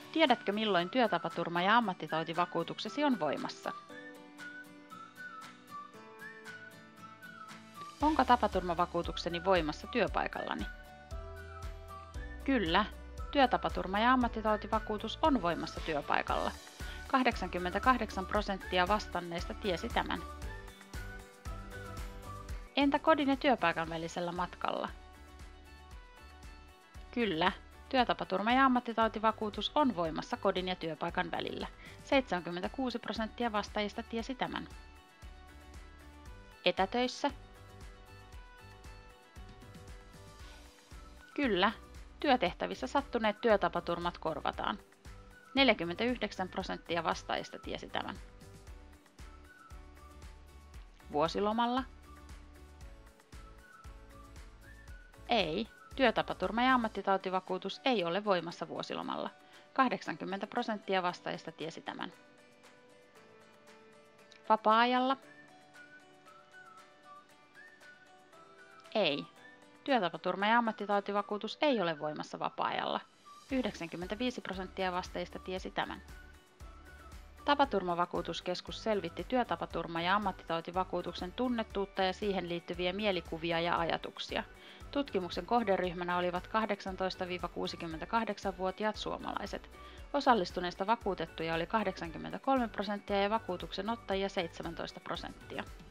Tiedätkö, milloin työtapaturma- ja ammattitautivakuutuksesi on voimassa? Onko tapaturmavakuutukseni voimassa työpaikallani? Kyllä, työtapaturma- ja ammattitautivakuutus on voimassa työpaikalla. 88% vastanneista tiesi tämän. Entä kodin ja työpaikan välisellä matkalla? Kyllä, työtapaturma- ja ammattitautivakuutus on voimassa kodin ja työpaikan välillä. 76% vastaajista tiesi tämän. Etätöissä? Kyllä, työtehtävissä sattuneet työtapaturmat korvataan. 49% vastaajista tiesi tämän. Vuosilomalla? Ei, työtapaturma- ja ammattitautivakuutus ei ole voimassa vuosilomalla. 80% vastaajista tiesi tämän. Vapaa-ajalla? Ei, työtapaturma- ja ammattitautivakuutus ei ole voimassa vapaa-ajalla. 95% vastaajista tiesi tämän. Tapaturmavakuutuskeskus selvitti työtapaturma- ja ammattitautivakuutuksen tunnettuutta ja siihen liittyviä mielikuvia ja ajatuksia. Tutkimuksen kohderyhmänä olivat 18–68-vuotiaat suomalaiset. Osallistuneista vakuutettuja oli 83% ja vakuutuksen ottajia 17%.